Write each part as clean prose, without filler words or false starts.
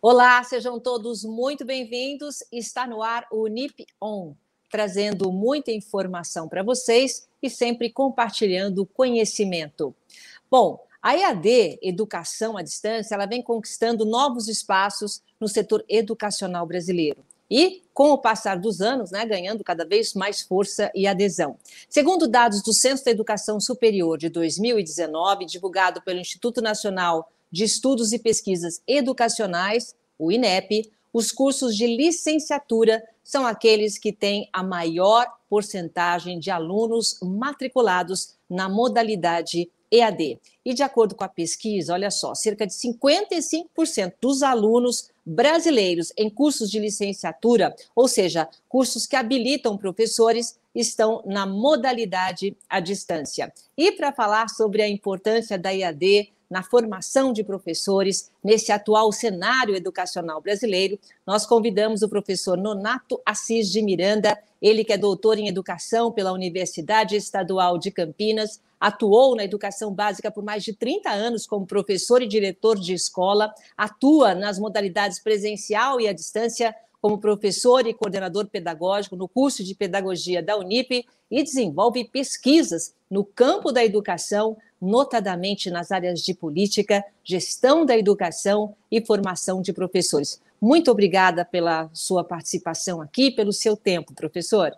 Olá, sejam todos muito bem-vindos. Está no ar o Unip On, trazendo muita informação para vocês e sempre compartilhando conhecimento. Bom, a EAD, Educação à Distância, ela vem conquistando novos espaços no setor educacional brasileiro. E, com o passar dos anos, ganhando cada vez mais força e adesão. Segundo dados do Censo da Educação Superior de 2019, divulgado pelo Instituto Nacional de Estudos e Pesquisas Educacionais, o INEP, os cursos de licenciatura são aqueles que têm a maior porcentagem de alunos matriculados na modalidade EAD. E de acordo com a pesquisa, olha só, cerca de 55% dos alunos brasileiros em cursos de licenciatura, ou seja, cursos que habilitam professores, estão na modalidade à distância. E para falar sobre a importância da EAD na formação de professores nesse atual cenário educacional brasileiro, nós convidamos o professor Nonato Assis de Miranda, ele que é doutor em educação pela Universidade Estadual de Campinas, atuou na educação básica por mais de 30 anos como professor e diretor de escola, atua nas modalidades presencial e à distância como professor e coordenador pedagógico no curso de pedagogia da Unip e desenvolve pesquisas no campo da educação, notadamente nas áreas de política, gestão da educação e formação de professores. Muito obrigada pela sua participação aqui, pelo seu tempo, professor.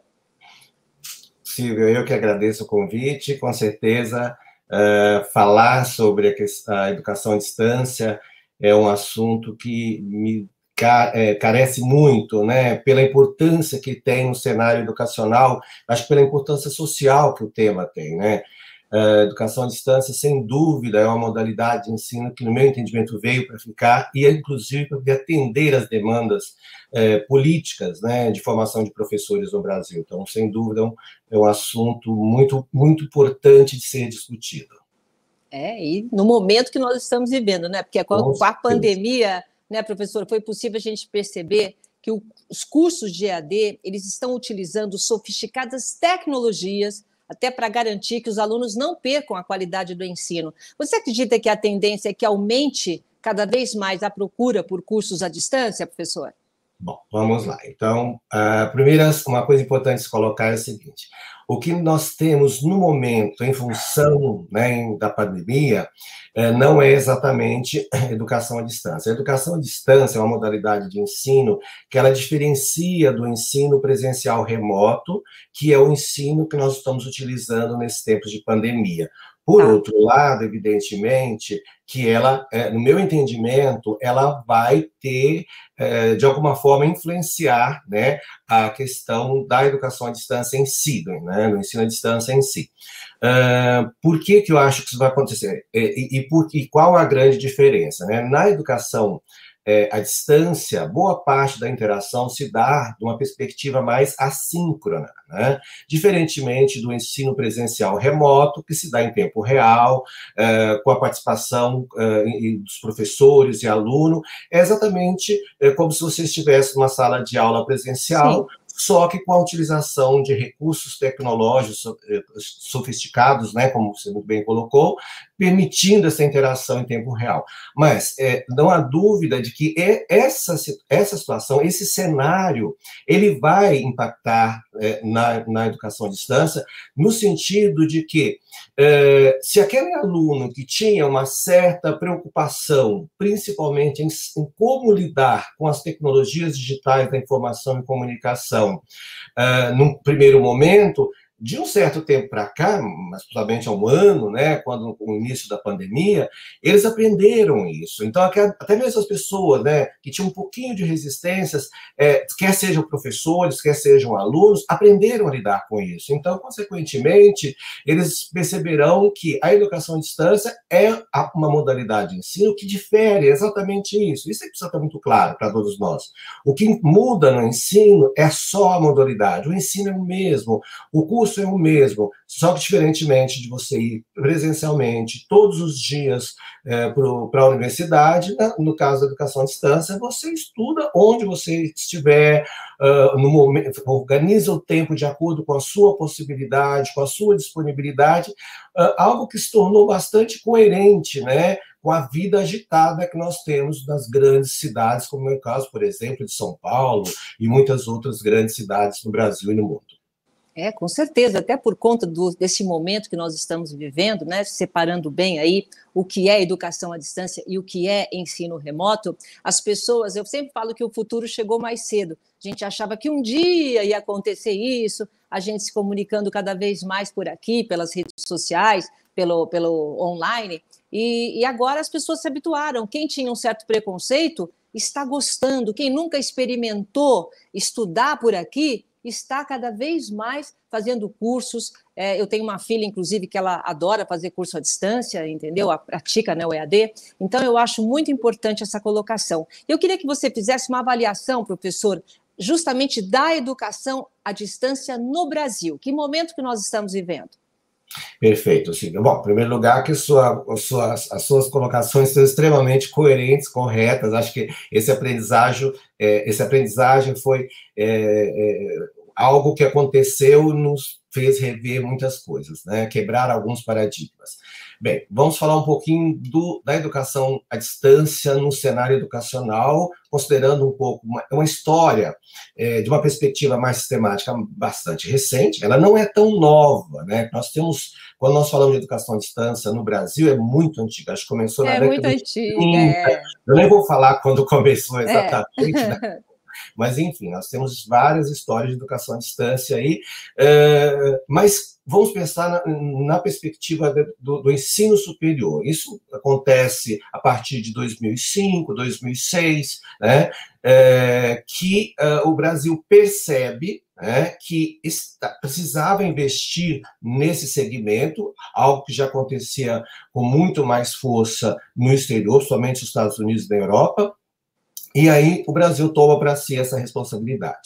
Silvia, eu que agradeço o convite, com certeza falar sobre a educação à distância é um assunto que me carece muito, né, pela importância que tem no cenário educacional, acho que pela importância social que o tema tem, né. A educação à distância, sem dúvida, é uma modalidade de ensino que, no meu entendimento, veio para ficar e, inclusive, para atender as demandas políticas, né, de formação de professores no Brasil. Então, sem dúvida, é um assunto muito, muito importante de ser discutido. E no momento que nós estamos vivendo, né? Porque com a pandemia, né, professor, foi possível a gente perceber que os cursos de EAD, eles estão utilizando sofisticadas tecnologias até para garantir que os alunos não percam a qualidade do ensino. Você acredita que a tendência é que aumente cada vez mais a procura por cursos à distância, professor? Bom, vamos lá. Então, uma coisa importante se colocar é o seguinte: o que nós temos no momento, em função, né, da pandemia, não é exatamente educação à distância. A educação à distância é uma modalidade de ensino que ela diferencia do ensino presencial remoto, que é o ensino que nós estamos utilizando nesses tempos de pandemia. Por outro lado, evidentemente, que ela, no meu entendimento, ela vai ter, de alguma forma, influenciar, né, a questão da educação à distância em si, né, no ensino à distância em si. Por que eu acho que isso vai acontecer? E qual a grande diferença, né? Na educação à distância, boa parte da interação se dá de uma perspectiva mais assíncrona, né? Diferentemente do ensino presencial remoto, que se dá em tempo real, com a participação dos professores e aluno, é exatamente como se você estivesse numa sala de aula presencial, sim, só que com a utilização de recursos tecnológicos sofisticados, né, como você muito bem colocou, permitindo essa interação em tempo real. Mas não há dúvida de que essa situação, esse cenário, ele vai impactar na educação à distância, no sentido de que, se aquele aluno que tinha uma certa preocupação, principalmente em como lidar com as tecnologias digitais da informação e comunicação, num primeiro momento, de um certo tempo para cá, mas provavelmente há um ano, né, quando o início da pandemia, eles aprenderam isso. Então, até mesmo as pessoas, né, que tinham um pouquinho de resistências, quer sejam professores, quer sejam alunos, aprenderam a lidar com isso. Então, consequentemente, eles perceberão que a educação à distância é uma modalidade de ensino que difere exatamente isso. Isso é que precisa estar muito claro para todos nós. O que muda no ensino é só a modalidade. O ensino é o mesmo, o curso é o mesmo, só que diferentemente de você ir presencialmente todos os dias para a universidade, no caso da educação à distância, você estuda onde você estiver, no momento, organiza o tempo de acordo com a sua possibilidade, com a sua disponibilidade, algo que se tornou bastante coerente, né, com a vida agitada que nós temos nas grandes cidades, como é o caso, por exemplo, de São Paulo e muitas outras grandes cidades no Brasil e no mundo. Com certeza, até por conta desse momento que nós estamos vivendo, né, separando bem aí o que é educação à distância e o que é ensino remoto, as pessoas, eu sempre falo que o futuro chegou mais cedo. A gente achava que um dia ia acontecer isso, a gente se comunicando cada vez mais por aqui, pelas redes sociais, pelo online, e agora as pessoas se habituaram. Quem tinha um certo preconceito está gostando, quem nunca experimentou estudar por aqui, está cada vez mais fazendo cursos. Eu tenho uma filha, inclusive, que ela adora fazer curso à distância, entendeu? Pratica, né, o EAD. Então, eu acho muito importante essa colocação. Eu queria que você fizesse uma avaliação, professor, justamente da educação à distância no Brasil. Que momento que nós estamos vivendo? Perfeito, Silvia. Bom, em primeiro lugar, que as suas colocações são extremamente coerentes, corretas. Acho que esse aprendizagem foi algo que aconteceu e nos fez rever muitas coisas, né? Quebrar alguns paradigmas. Bem, vamos falar um pouquinho da educação à distância no cenário educacional, considerando um pouco uma história de uma perspectiva mais sistemática bastante recente. Ela não é tão nova, né? Quando nós falamos de educação à distância no Brasil, é muito antiga. Acho que começou na década de 30. Eu nem vou falar quando começou exatamente, né? Mas, enfim, nós temos várias histórias de educação à distância aí, mas vamos pensar na perspectiva do ensino superior. Isso acontece a partir de 2005, 2006, né, que o Brasil percebe, né, que precisava investir nesse segmento, algo que já acontecia com muito mais força no exterior, somente nos Estados Unidos e na Europa. E aí o Brasil toma para si essa responsabilidade.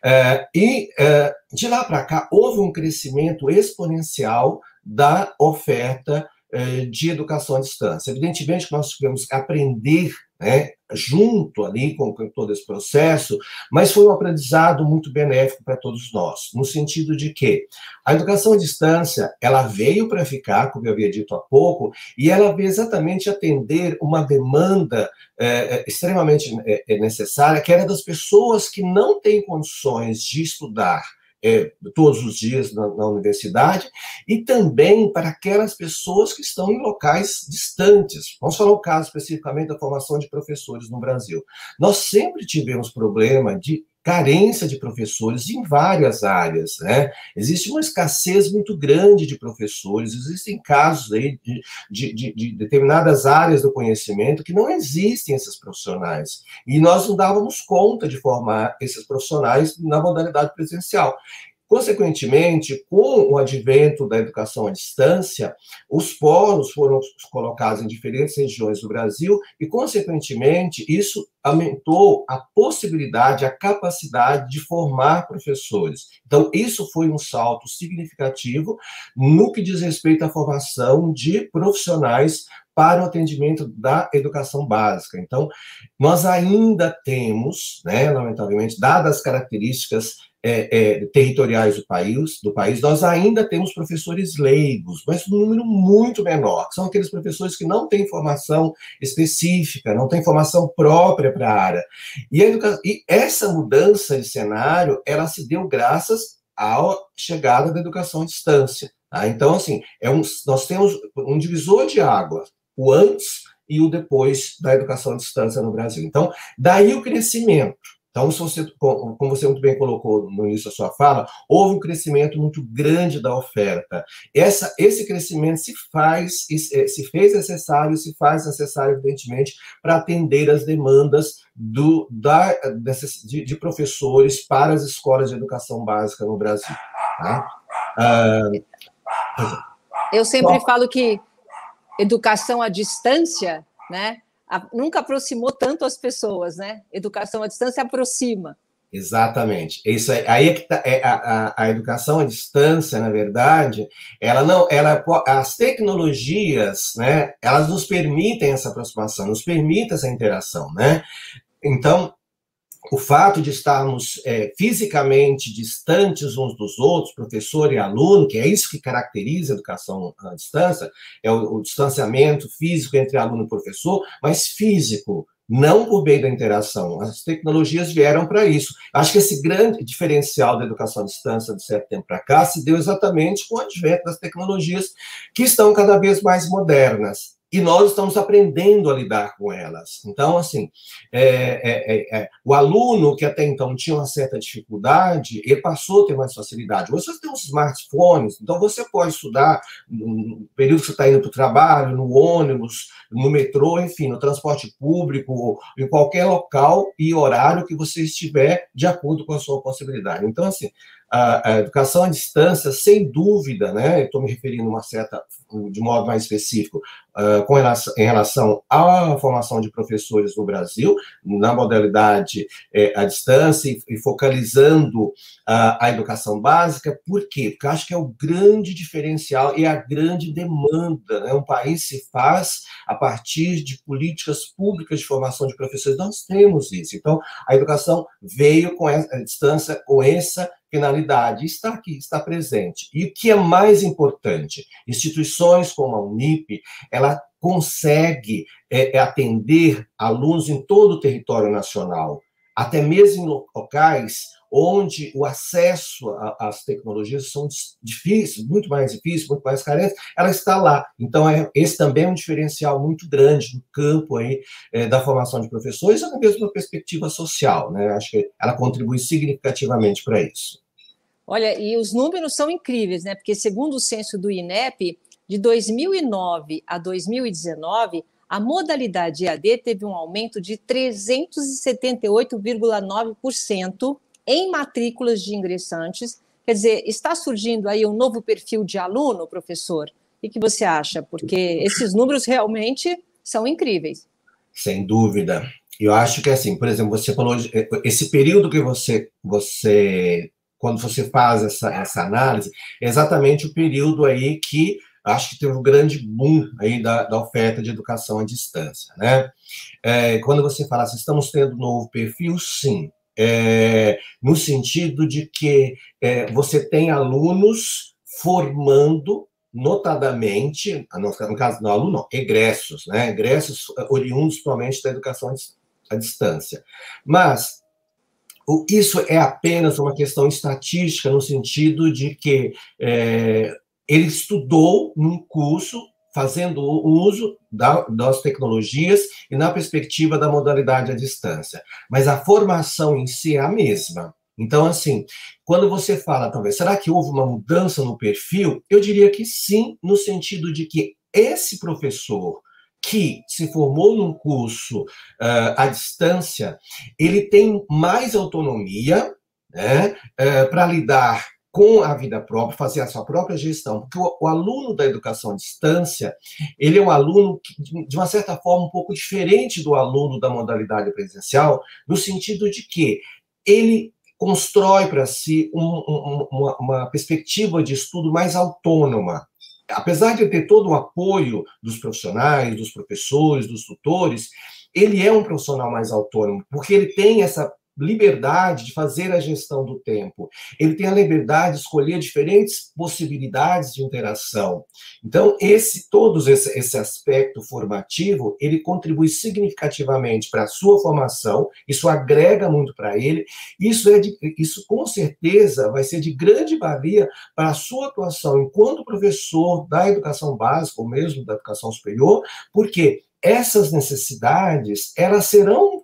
De lá para cá, houve um crescimento exponencial da oferta de educação à distância. Evidentemente que nós tivemos que aprender, né, junto ali com todo esse processo, mas foi um aprendizado muito benéfico para todos nós, no sentido de que a educação à distância, ela veio para ficar, como eu havia dito há pouco, e ela veio exatamente atender uma demanda extremamente necessária, que era das pessoas que não têm condições de estudar todos os dias na universidade, e também para aquelas pessoas que estão em locais distantes. Vamos falar o caso especificamente da formação de professores no Brasil. Nós sempre tivemos problema de carência de professores em várias áreas, né? Existe uma escassez muito grande de professores, existem casos aí de determinadas áreas do conhecimento que não existem esses profissionais, e nós não dávamos conta de formar esses profissionais na modalidade presencial. Consequentemente, com o advento da educação à distância, os polos foram colocados em diferentes regiões do Brasil e, consequentemente, isso aumentou a possibilidade, a capacidade de formar professores. Então, isso foi um salto significativo no que diz respeito à formação de profissionais para o atendimento da educação básica. Então, nós ainda temos, né, lamentavelmente, dadas as características territoriais do país, nós ainda temos professores leigos, mas um número muito menor, que são aqueles professores que não têm formação específica, não têm formação própria para a área. E essa mudança de cenário, ela se deu graças à chegada da educação à distância. Tá? Então, assim, nós temos um divisor de água, o antes e o depois da educação à distância no Brasil. Então, daí o crescimento. Então, como você muito bem colocou no início da sua fala, houve um crescimento muito grande da oferta. Esse crescimento se fez necessário, se faz necessário, evidentemente, para atender as demandas de professores para as escolas de educação básica no Brasil. Tá? Eu sempre falo que educação à distância, né, nunca aproximou tanto as pessoas, né? Educação à distância aproxima. Exatamente. Isso aí é que a educação à distância, na verdade, as tecnologias, né, elas nos permitem essa aproximação, nos permitem essa interação, né? Então, o fato de estarmos fisicamente distantes uns dos outros, professor e aluno, que é isso que caracteriza a educação à distância, é o distanciamento físico entre aluno e professor, mas físico, não por meio da interação. As tecnologias vieram para isso. Acho que esse grande diferencial da educação à distância de certo tempo para cá se deu exatamente com o advento das tecnologias que estão cada vez mais modernas. E nós estamos aprendendo a lidar com elas. Então, assim, o aluno que até então tinha uma certa dificuldade, ele passou a ter mais facilidade. Hoje você tem uns smartphones, então você pode estudar no período que você está indo para o trabalho, no ônibus, no metrô, enfim, no transporte público, em qualquer local e horário que você estiver de acordo com a sua possibilidade. Então, assim, a educação à distância, sem dúvida, né, estou me referindo de modo mais específico, em relação à formação de professores no Brasil, na modalidade à distância e focalizando a educação básica. Por quê? Porque eu acho que é o grande diferencial e a grande demanda, né? Um país se faz a partir de políticas públicas de formação de professores. Nós temos isso. Então, a educação veio com a distância, com essa finalidade, está aqui, está presente. E o que é mais importante, instituições como a Unip, ela consegue atender alunos em todo o território nacional, até mesmo em locais onde o acesso às tecnologias são difíceis, muito mais carentes, ela está lá. Então, esse também é um diferencial muito grande no campo aí, da formação de professores, ou mesmo na perspectiva social, né? Acho que ela contribui significativamente para isso. Olha, e os números são incríveis, né? Porque, segundo o censo do INEP, de 2009 a 2019, a modalidade EAD teve um aumento de 378,9% em matrículas de ingressantes. Quer dizer, está surgindo aí um novo perfil de aluno, professor? O que você acha? Porque esses números realmente são incríveis. Sem dúvida. Eu acho que, assim, por exemplo, você falou esse período que quando você faz essa análise, é exatamente o período aí que acho que teve um grande boom aí da oferta de educação à distância, né? Quando você fala assim, estamos tendo um novo perfil, sim. No sentido de que você tem alunos formando, notadamente, no caso do aluno, não, egressos, né? Egressos oriundos somente da educação à distância. Mas isso é apenas uma questão estatística, no sentido de que ele estudou num curso fazendo uso das tecnologias e na perspectiva da modalidade à distância. Mas a formação em si é a mesma. Então, assim, quando você fala, talvez, será que houve uma mudança no perfil? Eu diria que sim, no sentido de que esse professor que se formou num curso à distância, ele tem mais autonomia, né, para lidar com a vida própria, fazer a sua própria gestão, porque o aluno da educação à distância, ele é um aluno, de uma certa forma, um pouco diferente do aluno da modalidade presencial, no sentido de que ele constrói para si uma perspectiva de estudo mais autônoma. Apesar de ter todo o apoio dos profissionais, dos professores, dos tutores, ele é um profissional mais autônomo, porque ele tem essa liberdade de fazer a gestão do tempo. Ele tem a liberdade de escolher diferentes possibilidades de interação. Então, todo esse aspecto formativo, ele contribui significativamente para a sua formação, isso agrega muito para ele, isso com certeza vai ser de grande valia para a sua atuação enquanto professor da educação básica, ou mesmo da educação superior, porque essas necessidades, elas serão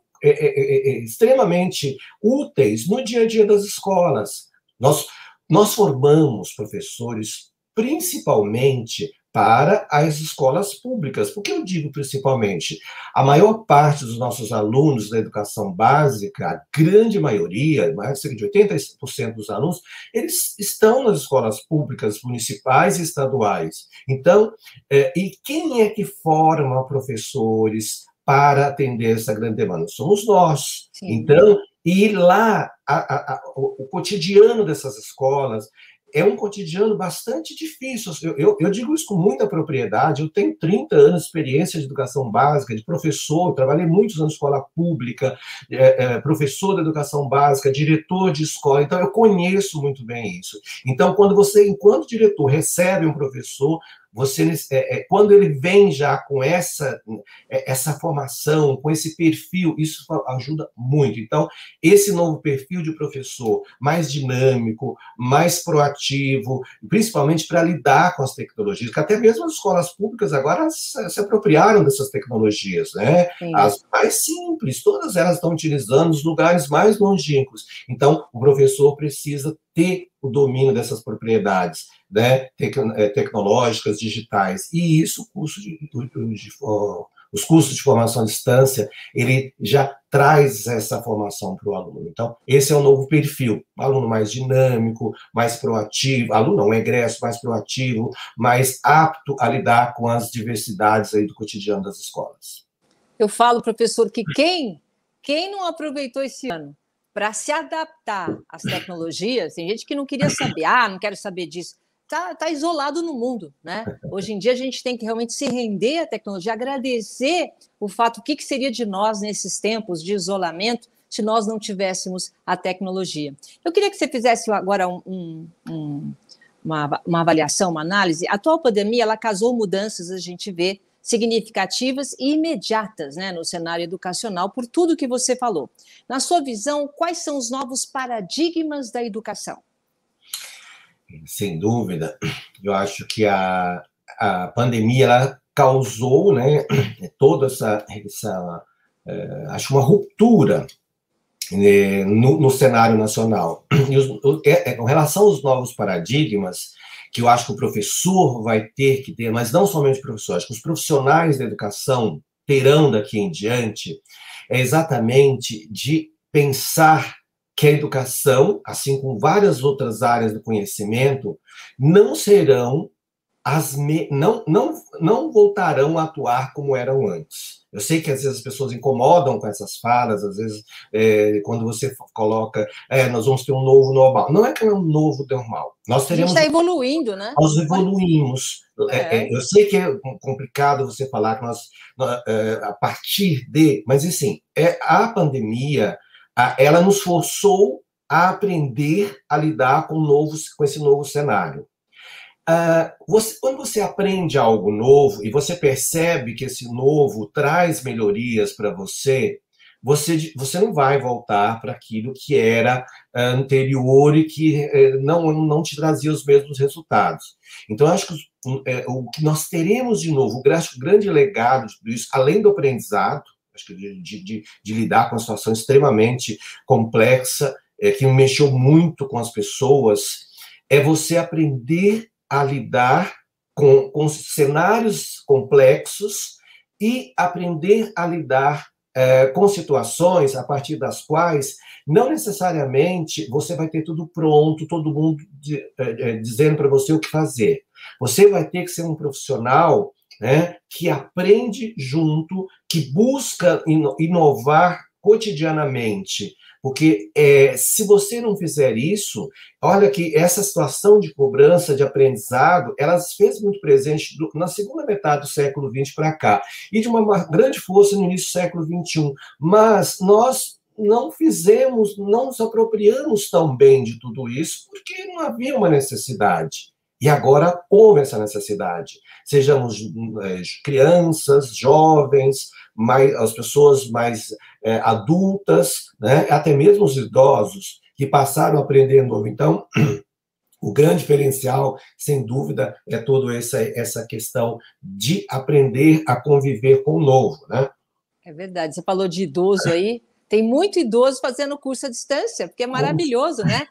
extremamente úteis no dia a dia das escolas. Nós formamos professores principalmente para as escolas públicas. Por que eu digo principalmente? A maior parte dos nossos alunos da educação básica, a grande maioria, mais de 80% dos alunos, eles estão nas escolas públicas, municipais e estaduais. Então, e quem é que forma professores para atender essa grande demanda? Somos nós. Sim. Então, ir lá, o cotidiano dessas escolas, é um cotidiano bastante difícil. Eu digo isso com muita propriedade. Eu tenho 30 anos de experiência de educação básica, de professor, trabalhei muitos anos em escola pública, professor de educação básica, diretor de escola, então eu conheço muito bem isso. Então, quando você, enquanto diretor, recebe um professor, você, quando ele vem já com essa formação, com esse perfil, isso ajuda muito. Então, esse novo perfil de professor, mais dinâmico, mais proativo, principalmente para lidar com as tecnologias, que até mesmo as escolas públicas agora se apropriaram dessas tecnologias, né? Sim. As mais simples, todas elas estão utilizando nos lugares mais longínquos. Então, o professor precisa ter o domínio dessas propriedades, né, tecnológicas, digitais, e isso, os cursos de formação à distância, ele já traz essa formação para o aluno. Então, esse é o novo perfil, um aluno mais dinâmico, mais proativo, aluno não, um egresso mais proativo, mais apto a lidar com as diversidades aí do cotidiano das escolas. Eu falo, professor, que quem não aproveitou esse ano para se adaptar às tecnologias, tem gente que não queria saber, não quero saber disso, tá isolado no mundo, né? Hoje em dia a gente tem que realmente se render à tecnologia, agradecer o fato, o que seria de nós nesses tempos de isolamento se nós não tivéssemos a tecnologia. Eu queria que você fizesse agora uma avaliação, uma análise. A atual pandemia, ela causou mudanças, a gente vê, significativas e imediatas, né, no cenário educacional, por tudo que você falou. Na sua visão, quais são os novos paradigmas da educação? Sem dúvida, eu acho que a pandemia ela causou, né, toda acho uma ruptura, né, no cenário nacional. E com relação aos novos paradigmas, que eu acho que o professor vai ter que ter, mas não somente o professor, acho que os profissionais da educação terão daqui em diante, é exatamente de pensar que a educação, assim como várias outras áreas do conhecimento, não serão não voltarão a atuar como eram antes. Eu sei que às vezes as pessoas incomodam com essas falas, às vezes quando você coloca, nós vamos ter um novo normal. Não é que é um novo normal. Nós teremos. A gente está evoluindo, né? Nós evoluímos. Eu sei que é complicado você falar que nós, a partir de, mas assim, a pandemia, ela nos forçou a aprender a lidar com esse novo cenário. Quando você aprende algo novo e você percebe que esse novo traz melhorias para você, você não vai voltar para aquilo que era anterior e que não te trazia os mesmos resultados. Então, eu acho que o que nós teremos de novo, o grande legado de tudo isso, além do aprendizado, acho que de lidar com uma situação extremamente complexa, que mexeu muito com as pessoas, é você aprender a lidar com cenários complexos e aprender a lidar com situações a partir das quais não necessariamente você vai ter tudo pronto, todo mundo dizendo para você o que fazer. Você vai ter que ser um profissional, né, que aprende junto, que busca inovar cotidianamente. Porque se você não fizer isso, olha que essa situação de cobrança, de aprendizado, ela se fez muito presente na segunda metade do século XX para cá, e de uma grande força no início do século XXI. Mas nós não nos apropriamos tão bem de tudo isso, porque não havia uma necessidade. E agora houve essa necessidade. Sejamos crianças, jovens, as pessoas mais adultas, né? Até mesmo os idosos que passaram a aprender novo. Então, o grande diferencial, sem dúvida, é toda essa questão de aprender a conviver com o novo, né? É verdade. Você falou de idoso aí. Tem muito idoso fazendo curso à distância, porque é maravilhoso, né?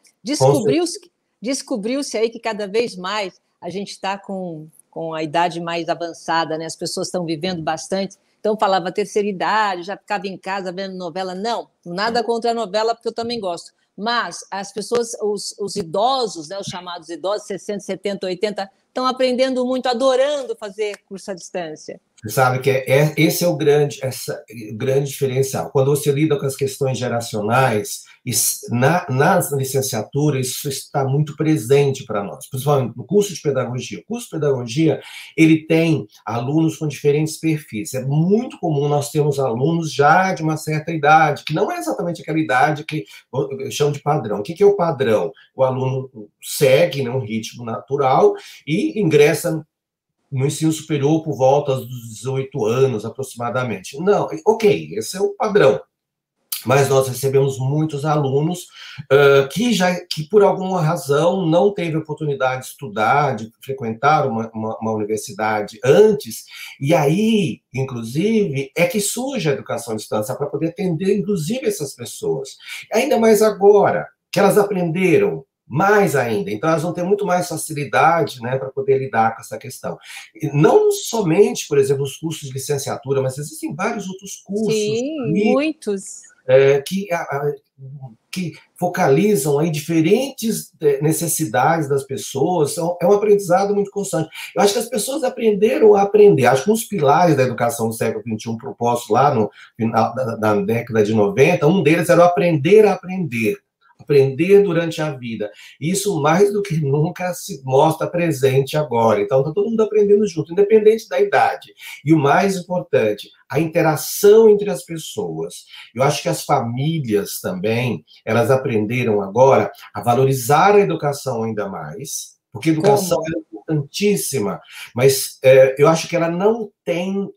Descobriu-se aí que cada vez mais a gente está com a idade mais avançada, né? As pessoas estão vivendo bastante. Então, falava terceira idade, já ficava em casa vendo novela. Não, nada contra a novela, porque eu também gosto. Mas as pessoas, os idosos, né, os chamados idosos, 60, 70, 80, estão aprendendo muito, adorando fazer curso à distância. Você sabe que esse é o grande diferencial. Quando você lida com as questões geracionais, nas licenciaturas, isso está muito presente para nós, principalmente no curso de pedagogia. O curso de pedagogia, ele tem alunos com diferentes perfis. É muito comum nós termos alunos já de uma certa idade, que não é exatamente aquela idade que eu chamo de padrão. O que é o padrão? O aluno segue, né, um ritmo natural e ingressa no ensino superior por volta dos 18 anos, aproximadamente. Não, ok, esse é o padrão. Mas nós recebemos muitos alunos que, por alguma razão, não teve oportunidade de estudar, de frequentar uma universidade antes, e aí, inclusive, é que surge a educação à distância para poder atender, inclusive, essas pessoas. Ainda mais agora, que elas aprenderam mais ainda. Então, elas vão ter muito mais facilidade, né, para poder lidar com essa questão. E não somente, por exemplo, os cursos de licenciatura, mas existem vários outros cursos. Sim, muitos. Que focalizam aí diferentes necessidades das pessoas. É um aprendizado muito constante. Eu acho que as pessoas aprenderam a aprender. Acho que um dos pilares da educação do século XXI propostos lá no final da década de 90, um deles era o aprender a aprender. Aprender durante a vida. Isso, mais do que nunca, se mostra presente agora. Então, está todo mundo aprendendo junto, independente da idade. E o mais importante, a interação entre as pessoas. Eu acho que as famílias também, elas aprenderam agora a valorizar a educação ainda mais, porque a educação é importantíssima, mas eu acho que ela não tem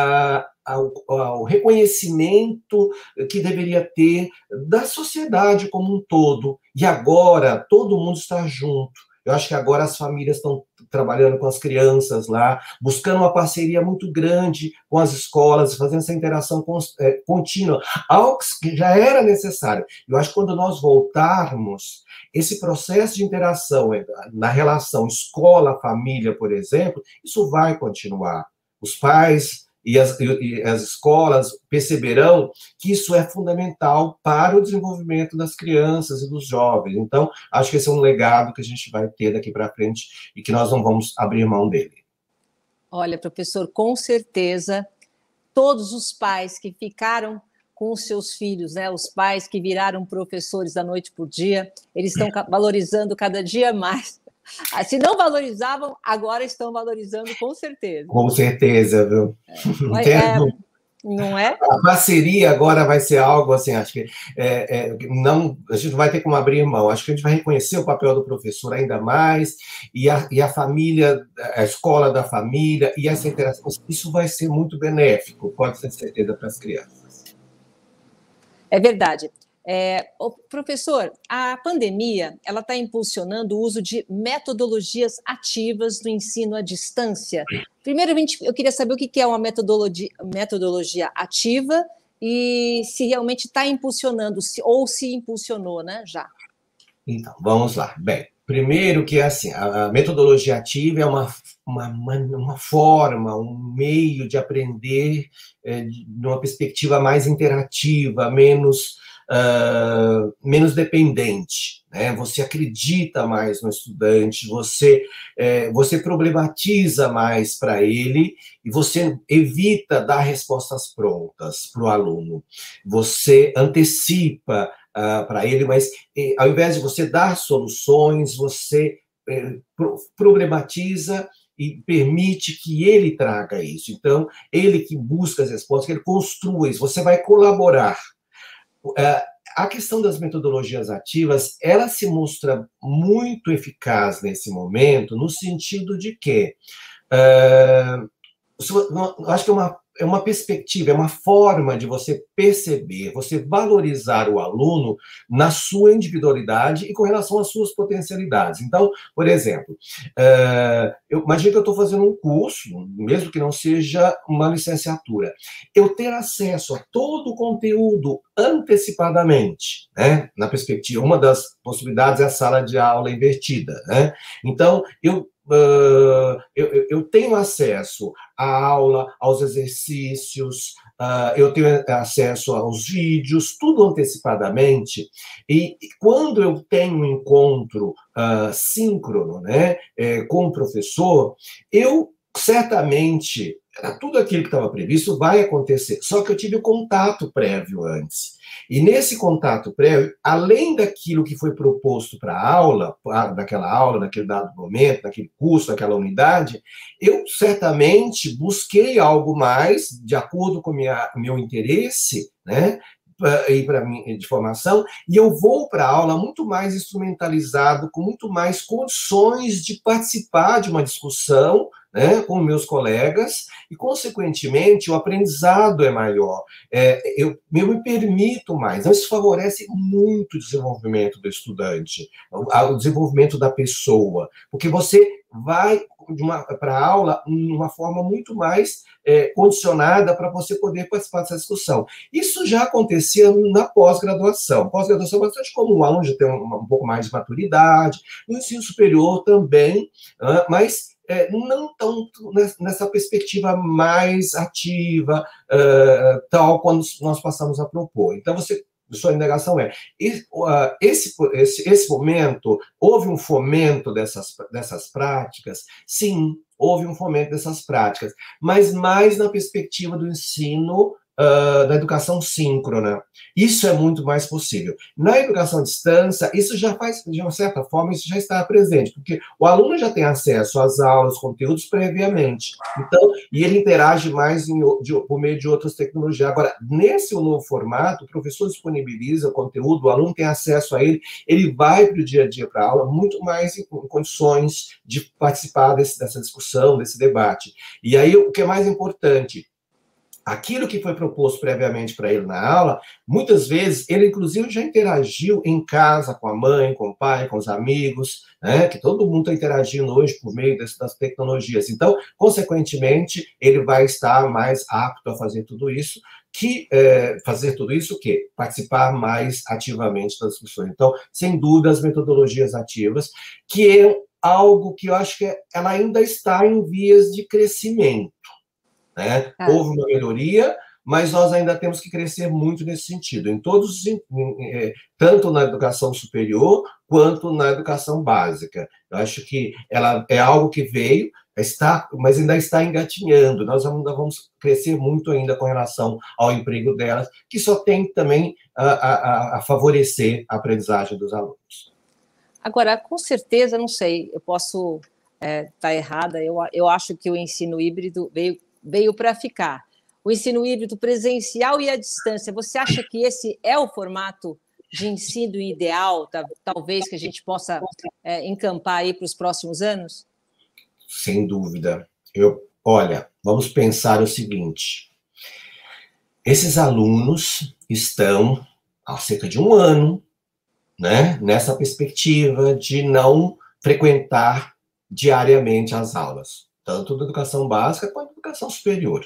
o reconhecimento que deveria ter da sociedade como um todo. E agora, todo mundo está junto. Eu acho que agora as famílias estão trabalhando com as crianças lá, buscando uma parceria muito grande com as escolas, fazendo essa interação contínua, algo que já era necessário. Eu acho que quando nós voltarmos, esse processo de interação na relação escola-família, por exemplo, isso vai continuar. Os pais e as escolas perceberão que isso é fundamental para o desenvolvimento das crianças e dos jovens. Então, acho que esse é um legado que a gente vai ter daqui para frente e que nós não vamos abrir mão dele. Olha, professor, com certeza, todos os pais que ficaram com os seus filhos, né, os pais que viraram professores da noite para o dia, eles estão valorizando cada dia mais. Se não valorizavam, agora estão valorizando com certeza. Com certeza, viu? Não é? A parceria agora vai ser algo assim, acho que não, a gente não vai ter como abrir mão, acho que a gente vai reconhecer o papel do professor ainda mais, e a família, a escola da família, e essa interação, isso vai ser muito benéfico, pode ter certeza, para as crianças. É verdade. Professor, a pandemia ela está impulsionando o uso de metodologias ativas do ensino à distância. Primeiramente, eu queria saber o que é uma metodologia ativa e se realmente está impulsionando, ou se impulsionou, né, já. Então, vamos lá. Bem, primeiro que assim, a metodologia ativa é uma forma, um meio de aprender de uma perspectiva mais interativa, menos dependente, né? Você acredita mais no estudante, você problematiza mais para ele e você evita dar respostas prontas para o aluno. Você antecipa para ele, mas ao invés de você dar soluções, você problematiza e permite que ele traga isso. Então, ele que busca as respostas, que ele construa isso, você vai colaborar. A questão das metodologias ativas, ela se mostra muito eficaz nesse momento, no sentido de que, acho que é uma perspectiva, é uma forma de você perceber, você valorizar o aluno na sua individualidade e com relação às suas potencialidades. Então, por exemplo, eu imagino que eu estou fazendo um curso, mesmo que não seja uma licenciatura, eu ter acesso a todo o conteúdo antecipadamente, né? Na perspectiva, uma das possibilidades é a sala de aula invertida, né? Então, eu tenho acesso à aula, aos exercícios, eu tenho acesso aos vídeos, tudo antecipadamente, e quando eu tenho um encontro síncrono, né, com o professor, eu certamente, tudo aquilo que estava previsto vai acontecer, só que eu tive o contato prévio antes. E nesse contato prévio, além daquilo que foi proposto para a aula, naquele dado momento, naquele curso, naquela unidade, eu certamente busquei algo mais, de acordo com meu interesse, né? E para mim de formação, e eu vou para a aula muito mais instrumentalizado, com muito mais condições de participar de uma discussão, né, com meus colegas, e, consequentemente, o aprendizado é maior. Eu me permito mais. Então, isso favorece muito o desenvolvimento do estudante, o desenvolvimento da pessoa, porque você vai para a aula de uma forma muito mais condicionada para você poder participar dessa discussão. Isso já acontecia na pós-graduação. Pós-graduação é bastante comum, o aluno já tem um pouco mais de maturidade, no ensino superior também, mas não tão nessa perspectiva mais ativa, tal, quando nós passamos a propor. Então, sua indagação esse momento, houve um fomento dessas práticas? Sim, houve um fomento dessas práticas, mas mais na perspectiva do ensino, da educação síncrona. Isso é muito mais possível. Na educação à distância, isso já faz, de uma certa forma, isso já está presente, porque o aluno já tem acesso às aulas, conteúdos previamente, então, e ele interage mais por meio de outras tecnologias. Agora, nesse novo formato, o professor disponibiliza o conteúdo, o aluno tem acesso a ele, ele vai para o dia a dia para a aula muito mais em condições de participar dessa discussão, desse debate. E aí, o que é mais importante, aquilo que foi proposto previamente para ele na aula, muitas vezes ele, inclusive, já interagiu em casa com a mãe, com o pai, com os amigos, né? Que todo mundo está interagindo hoje por meio das tecnologias. Então, consequentemente, ele vai estar mais apto a fazer tudo isso, participar mais ativamente das discussões. Então, sem dúvida, as metodologias ativas, que é algo que eu acho que ela ainda está em vias de crescimento. Né? Houve uma melhoria, mas nós ainda temos que crescer muito nesse sentido, tanto na educação superior quanto na educação básica. Eu acho que ela é algo que veio, mas ainda está engatinhando. Nós ainda vamos crescer muito ainda com relação ao emprego delas, que só tem também a favorecer a aprendizagem dos alunos. Agora, com certeza, não sei, eu posso estar errada, eu acho que o ensino híbrido veio para ficar. O ensino híbrido presencial e à distância, você acha que esse é o formato de ensino ideal, talvez, que a gente possa encampar aí para os próximos anos? Sem dúvida. Olha, vamos pensar o seguinte. Esses alunos estão há cerca de um ano, né, nessa perspectiva de não frequentar diariamente as aulas, tanto da educação básica quanto da educação superior.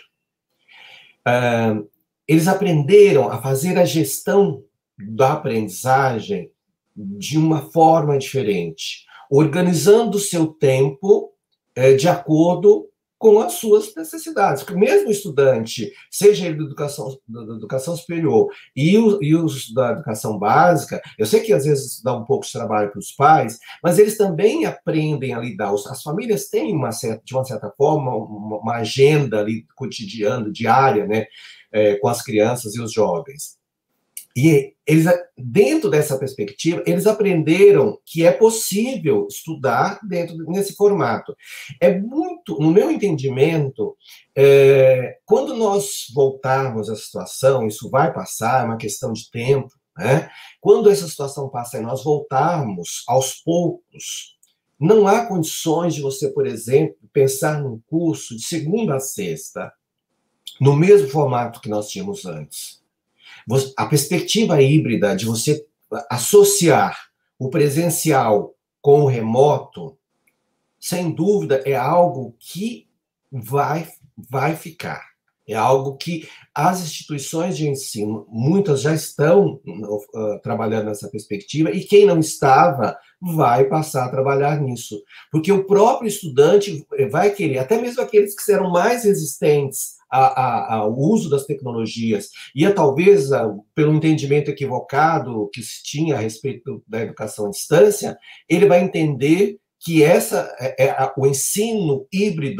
Eles aprenderam a fazer a gestão da aprendizagem de uma forma diferente, organizando o seu tempo de acordo com as suas necessidades. Porque mesmo o estudante, seja ele da educação superior e os da educação básica, eu sei que às vezes dá um pouco de trabalho para os pais, mas eles também aprendem a lidar. As famílias têm, de uma certa forma, uma agenda ali cotidiana, diária, né, com as crianças e os jovens. E eles, dentro dessa perspectiva, eles aprenderam que é possível estudar nesse formato. No meu entendimento, quando nós voltarmos à situação, isso vai passar, é uma questão de tempo, né? Quando essa situação passar e nós voltarmos aos poucos, não há condições de você, por exemplo, pensar num curso de segunda a sexta, no mesmo formato que nós tínhamos antes. A perspectiva híbrida de você associar o presencial com o remoto, sem dúvida, é algo que vai ficar. É algo que as instituições de ensino, muitas já estão trabalhando nessa perspectiva, e quem não estava vai passar a trabalhar nisso. Porque o próprio estudante vai querer, até mesmo aqueles que serão mais resistentes ao uso das tecnologias, e talvez pelo entendimento equivocado que se tinha a respeito da educação à distância, ele vai entender que o ensino híbrido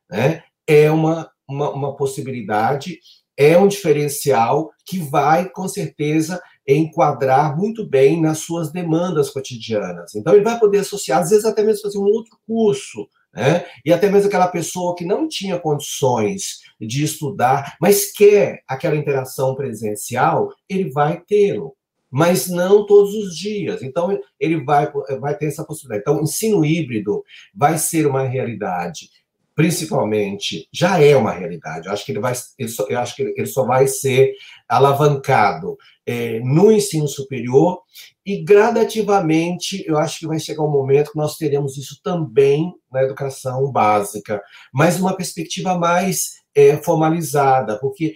né, é uma possibilidade, é um diferencial que vai, com certeza, enquadrar muito bem nas suas demandas cotidianas. Então, ele vai poder associar, às vezes, até mesmo fazer um outro curso, né? E até mesmo aquela pessoa que não tinha condições de estudar, mas quer aquela interação presencial, ele vai tê-lo, mas não todos os dias. Então, ele vai ter essa possibilidade. Então, o ensino híbrido vai ser uma realidade, principalmente, já é uma realidade. Eu acho que ele só vai ser alavancado no ensino superior e, gradativamente, eu acho que vai chegar um momento que nós teremos isso também na educação básica, mas numa perspectiva mais formalizada, porque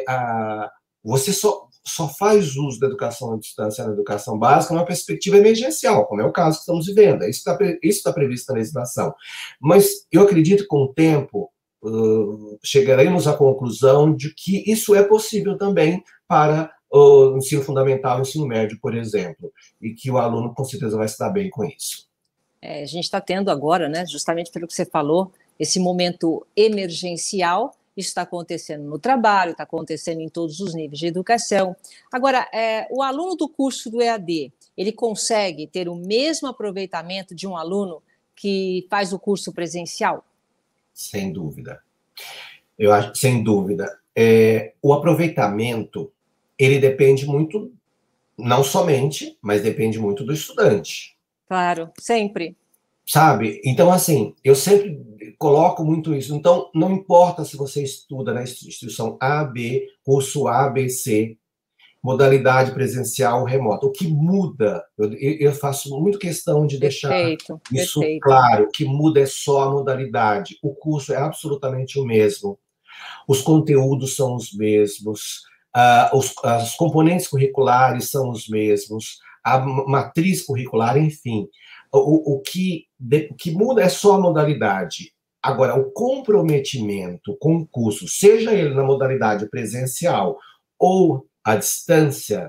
você só faz uso da educação à distância na educação básica numa perspectiva emergencial, como é o caso que estamos vivendo. Isso está previsto na legislação. Mas eu acredito que, com o tempo, chegaremos à conclusão de que isso é possível também para o ensino fundamental e o ensino médio, por exemplo, e que o aluno, com certeza, vai se dar bem com isso. A gente está tendo agora, né, justamente pelo que você falou, esse momento emergencial. Isso está acontecendo no trabalho, está acontecendo em todos os níveis de educação. Agora, o aluno do curso do EAD, ele consegue ter o mesmo aproveitamento de um aluno que faz o curso presencial? Sem dúvida. Eu acho, sem dúvida. O aproveitamento, ele depende muito, não somente, mas depende muito do estudante. Claro, sempre. Sabe? Então, assim, eu sempre coloco muito isso. Então, não importa se você estuda na instituição A, B, curso A, B, C, modalidade presencial ou remota. O que muda, eu faço muito questão de deixar isso claro, o que muda é só a modalidade. O curso é absolutamente o mesmo. Os conteúdos são os mesmos, os componentes curriculares são os mesmos, a matriz curricular, enfim. O que muda é só a modalidade. Agora, o comprometimento com o curso, seja ele na modalidade presencial ou à distância,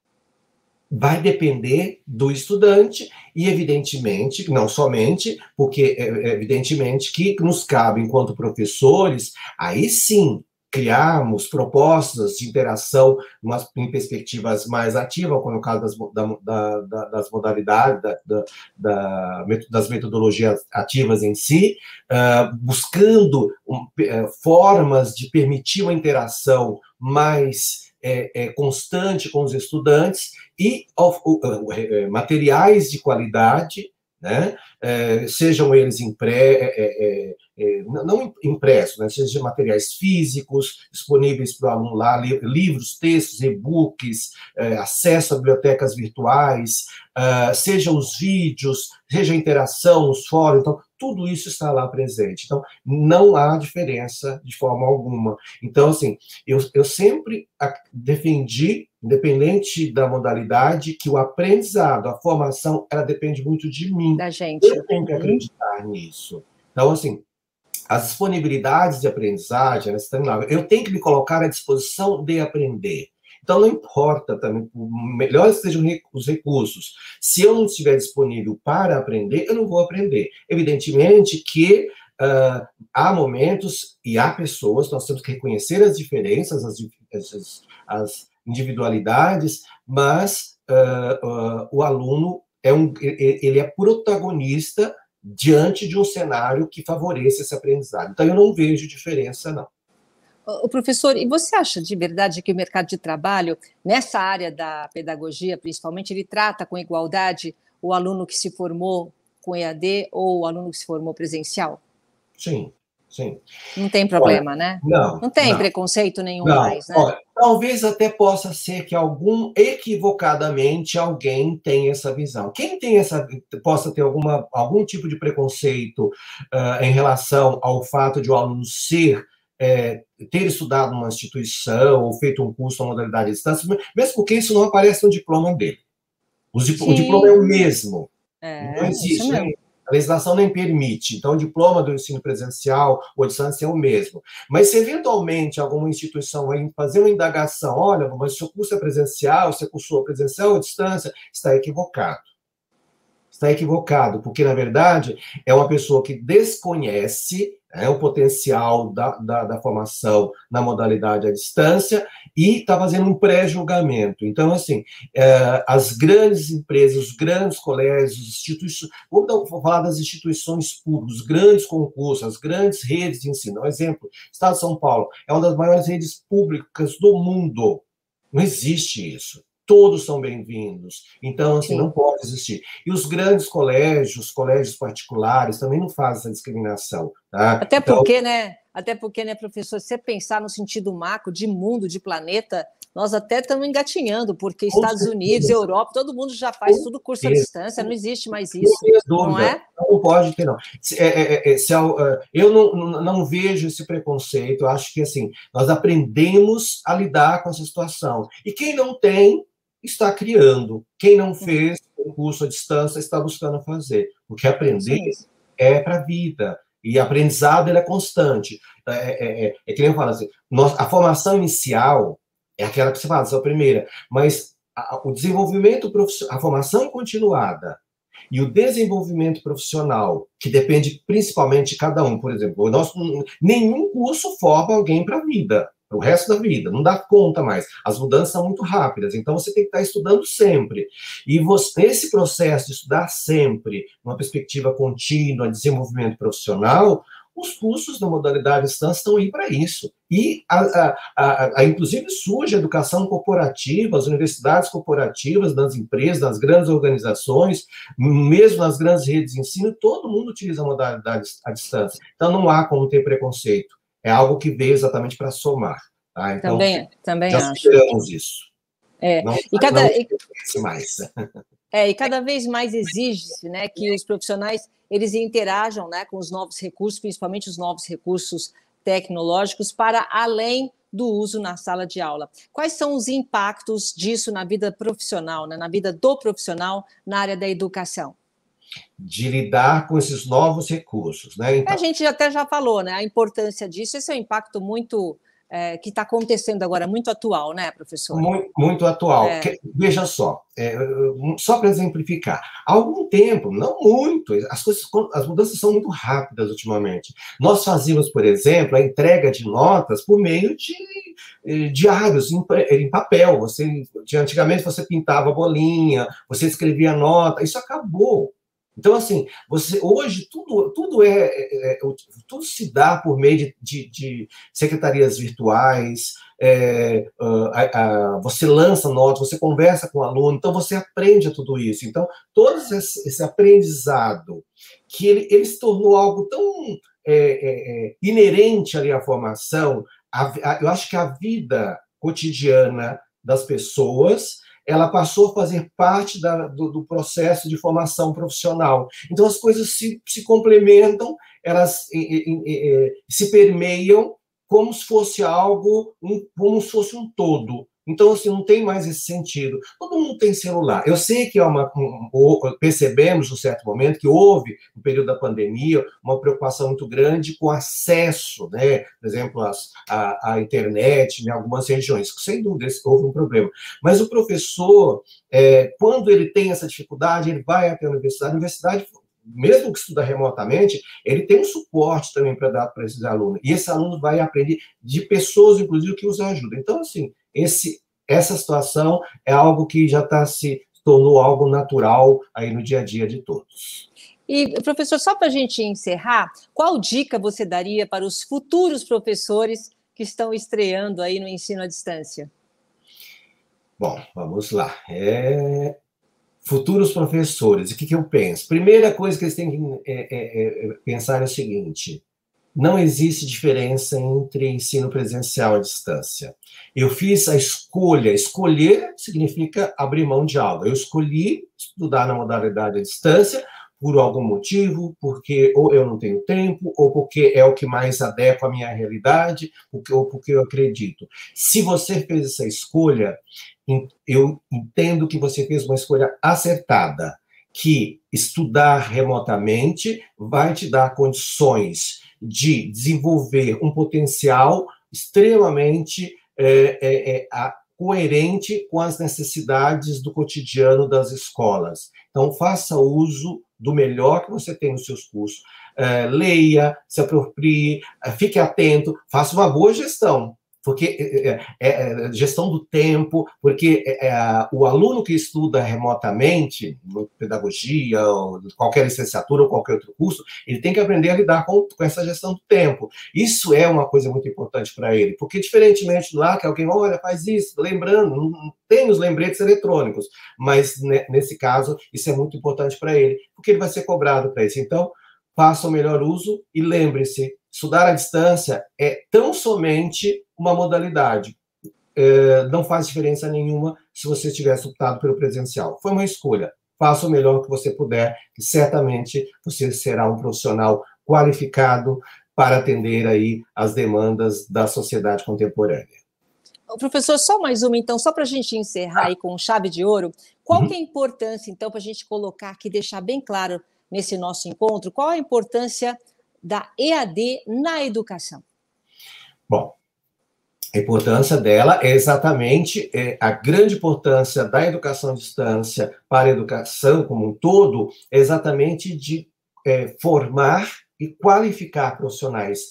vai depender do estudante e, evidentemente, não somente, porque evidentemente que nos cabe, enquanto professores, aí sim, criarmos propostas de interação em perspectivas mais ativas, como no caso das modalidades, das metodologias ativas em si, buscando formas de permitir uma interação mais constante com os estudantes e materiais de qualidade, né? Sejam eles não impressos, né? Sejam materiais físicos disponíveis para o aluno lá, livros, textos, e-books, acesso a bibliotecas virtuais, sejam os vídeos, seja a interação, os fóruns, então, tudo isso está lá presente. Então, não há diferença de forma alguma. Então, assim, eu sempre defendi, independente da modalidade, que o aprendizado, a formação, ela depende muito de mim. Da gente. Eu tenho que acreditar nisso. Então, assim, as disponibilidades de aprendizagem, eu tenho que me colocar à disposição de aprender. Então, não importa também, melhores sejam os recursos, se eu não estiver disponível para aprender, eu não vou aprender. Evidentemente que há momentos e há pessoas, nós temos que reconhecer as diferenças, as individualidades, mas o aluno ele é protagonista diante de um cenário que favoreça esse aprendizado. Então, eu não vejo diferença, não. O professor, e você acha de verdade que o mercado de trabalho, nessa área da pedagogia, principalmente, ele trata com igualdade o aluno que se formou com EAD ou o aluno que se formou presencial? Sim, sim. Não tem problema, né? Não tem preconceito nenhum mais, né? Olha, talvez até possa ser que equivocadamente, alguém tenha essa visão. Quem possa ter algum tipo de preconceito em relação ao fato de o aluno ter estudado numa instituição ou feito um curso na modalidade de distância, mesmo porque isso não aparece no diploma dele. O diploma é o mesmo. Não existe, né? A legislação nem permite. Então, o diploma do ensino presencial ou distância é o mesmo. Mas se, eventualmente, alguma instituição vai fazer uma indagação, olha, mas o seu curso é presencial, você cursou presencial ou distância, está equivocado. Está equivocado, porque, na verdade, é uma pessoa que desconhece o potencial da formação na modalidade à distância e está fazendo um pré-julgamento. Então, assim, as grandes empresas, os grandes colégios, instituições, vou falar das instituições públicas, os grandes concursos, as grandes redes de ensino. Um exemplo, o Estado de São Paulo é uma das maiores redes públicas do mundo. Não existe isso. Todos são bem-vindos. Então, assim, não pode existir. E os grandes colégios particulares, também não fazem essa discriminação. Tá? Até porque, né, professor, se você pensar no sentido macro, de mundo, de planeta, nós até estamos engatinhando, porque Estados Unidos, Europa, todo mundo já faz tudo curso à distância, não existe mais isso, não é? Não pode ter, não. Eu não vejo esse preconceito, eu acho que, assim, nós aprendemos a lidar com essa situação. E quem não tem, está criando. Quem não fez o curso à distância está buscando fazer. Porque aprender é para a vida. E aprendizado ele é constante. Que nem eu falo assim, a formação inicial é aquela que você fala, essa é a primeira. Mas o desenvolvimento profissional, a formação continuada e o desenvolvimento profissional, que depende principalmente de cada um, por exemplo, nenhum curso forma alguém para a vida. O resto da vida, não dá conta mais. As mudanças são muito rápidas, então você tem que estar estudando sempre. E nesse processo de estudar sempre, uma perspectiva contínua, desenvolvimento profissional, os cursos na modalidade distância estão aí para isso. E, inclusive, surge a educação corporativa, as universidades corporativas, nas empresas, nas grandes organizações, mesmo nas grandes redes de ensino, todo mundo utiliza a modalidade à distância. Então, não há como ter preconceito. É algo que veio exatamente para somar. Tá? Então, também já acho. superamos isso. Não mais. E cada vez mais exige-se, né, que os profissionais eles interajam, né, com os novos recursos, principalmente os novos recursos tecnológicos, para além do uso na sala de aula. Quais são os impactos disso na vida profissional, né, na vida do profissional na área da educação? De lidar com esses novos recursos, né? Então, a gente até já falou, né? A importância disso, esse é um impacto muito que está acontecendo agora, muito atual, né, professor? Muito atual. Veja só para exemplificar, há algum tempo, não muito, as mudanças são muito rápidas ultimamente. Nós fazíamos, por exemplo, a entrega de notas por meio de diários em papel. Antigamente você pintava bolinha, você escrevia nota, isso acabou. Então, assim, hoje tudo se dá por meio de secretarias virtuais, você lança notas, você conversa com o aluno, então você aprende tudo isso. Então, todo esse aprendizado, que ele se tornou algo tão inerente ali à formação, eu acho que a vida cotidiana das pessoas ela passou a fazer parte do processo de formação profissional. Então, as coisas se complementam, elas se permeiam como se fosse algo, como se fosse um todo. Então, assim, não tem mais esse sentido. Todo mundo tem celular. Eu sei que percebemos, num certo momento, que houve, no período da pandemia, uma preocupação muito grande com acesso, né? Por exemplo, à internet em algumas regiões. Sem dúvida, houve um problema. Mas o professor, quando ele tem essa dificuldade, ele vai até a universidade, mesmo que estuda remotamente, ele tem um suporte também para dar para esses alunos. E esse aluno vai aprender de pessoas, inclusive, que os ajudam. Então, assim, essa situação é algo que já se tornou algo natural aí no dia a dia de todos. E, professor, só para a gente encerrar, qual dica você daria para os futuros professores que estão estreando aí no ensino à distância? Bom, vamos lá. Futuros professores, o que eu penso? Primeira coisa que eles têm que pensar é o seguinte: não existe diferença entre ensino presencial e à distância. Eu fiz a escolha. Escolher significa abrir mão de algo. Eu escolhi estudar na modalidade à distância por algum motivo, porque ou eu não tenho tempo, ou porque é o que mais adequa à minha realidade, ou porque eu acredito. Se você fez essa escolha, eu entendo que você fez uma escolha acertada, que estudar remotamente vai te dar condições de desenvolver um potencial extremamente coerente com as necessidades do cotidiano das escolas. Então, faça uso do melhor que você tem nos seus cursos. leia, se aproprie, fique atento, faça uma boa gestão. Porque gestão do tempo, porque o aluno que estuda remotamente, pedagogia, ou qualquer licenciatura ou qualquer outro curso, ele tem que aprender a lidar com essa gestão do tempo. Isso é uma coisa muito importante para ele, porque diferentemente lá, que alguém, olha, faz isso, lembrando, não tem os lembretes eletrônicos, mas nesse caso, isso é muito importante para ele, porque ele vai ser cobrado para isso. Então, faça o melhor uso e lembre-se, estudar à distância é tão somente uma modalidade. Não faz diferença nenhuma se você tivesse optado pelo presencial. Foi uma escolha. Faça o melhor que você puder, que certamente você será um profissional qualificado para atender aí as demandas da sociedade contemporânea. Professor, só mais uma, então, só para a gente encerrar aí com chave de ouro. Qual que é a importância, então, para a gente colocar aqui, deixar bem claro nesse nosso encontro, qual a importância da EAD na educação? Bom, a importância dela é exatamente a grande importância da educação à distância para a educação como um todo, é exatamente de formar e qualificar profissionais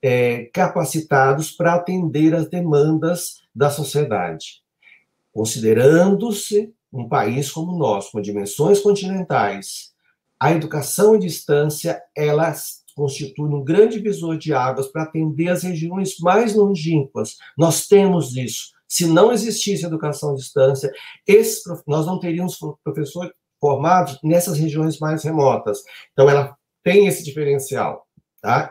capacitados para atender as demandas da sociedade. Considerando-se um país como o nosso, com dimensões continentais, a educação à distância, ela constitui um grande visor de águas para atender as regiões mais longínquas. Nós temos isso. Se não existisse educação à distância, nós não teríamos professores formados nessas regiões mais remotas. Então, ela tem esse diferencial. Tá?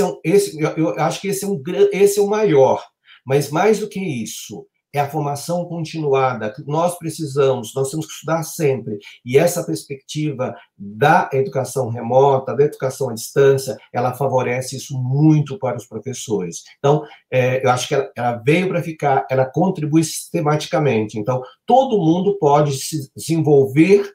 Eu acho que esse é o maior. Mas, mais do que isso, é a formação continuada que nós temos que estudar sempre. E essa perspectiva da educação remota, da educação à distância, ela favorece isso muito para os professores. Então, eu acho que ela veio para ficar, ela contribui sistematicamente. Então, todo mundo pode se desenvolver,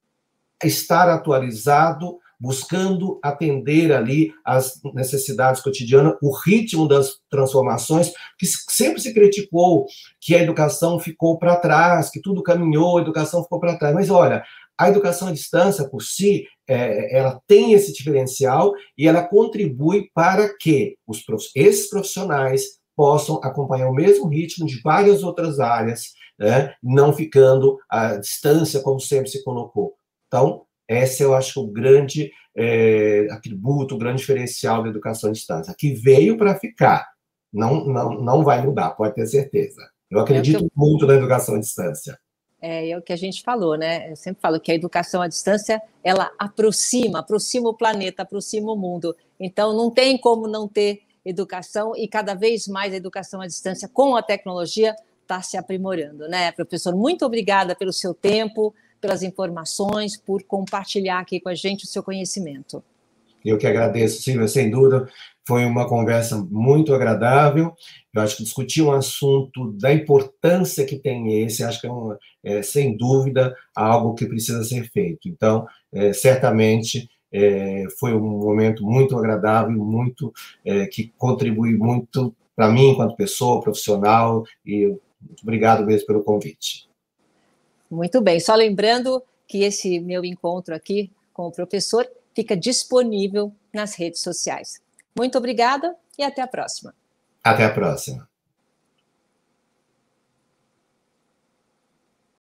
estar atualizado, buscando atender ali as necessidades cotidianas, o ritmo das transformações, que sempre se criticou que a educação ficou para trás, que tudo caminhou, a educação ficou para trás. Mas, olha, a educação à distância, por si, ela tem esse diferencial e ela contribui para que esses profissionais possam acompanhar o mesmo ritmo de várias outras áreas, né, não ficando à distância, como sempre se colocou. Então, esse eu acho o grande atributo, o grande diferencial da educação à distância, que veio para ficar, não vai mudar, pode ter certeza. Eu acredito muito na educação à distância. É o que a gente falou, né? Eu sempre falo que a educação à distância, ela aproxima o planeta, aproxima o mundo. Então, não tem como não ter educação e cada vez mais a educação à distância com a tecnologia está se aprimorando, né, professor? Muito obrigada pelo seu tempo, pelas informações, por compartilhar aqui com a gente o seu conhecimento. Eu que agradeço, Silvia, sem dúvida, foi uma conversa muito agradável. Eu acho que discutir um assunto da importância que tem esse, acho que sem dúvida, algo que precisa ser feito. Então, certamente, foi um momento muito agradável, que contribui muito para mim, enquanto pessoa, profissional, e muito obrigado mesmo pelo convite. Muito bem, só lembrando que esse meu encontro aqui com o professor fica disponível nas redes sociais. Muito obrigada e até a próxima. Até a próxima.